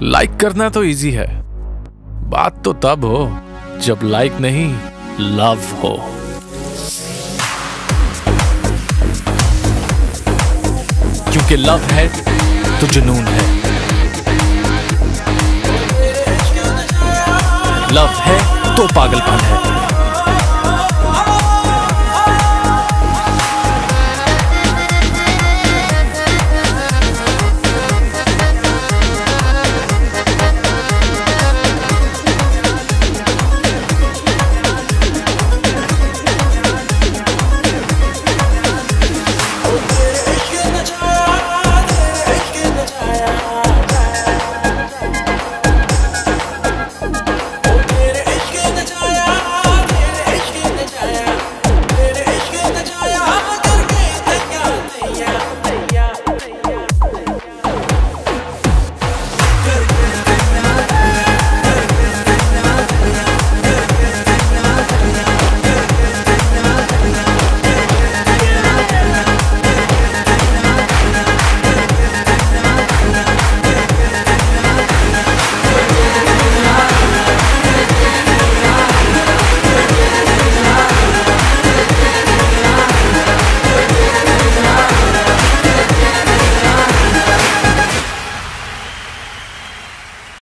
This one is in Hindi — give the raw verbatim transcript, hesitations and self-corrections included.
लाइक करना तो इजी है, बात तो तब हो जब लाइक नहीं लव हो। क्योंकि लव है तो जुनून है, लव है तो पागलपन है।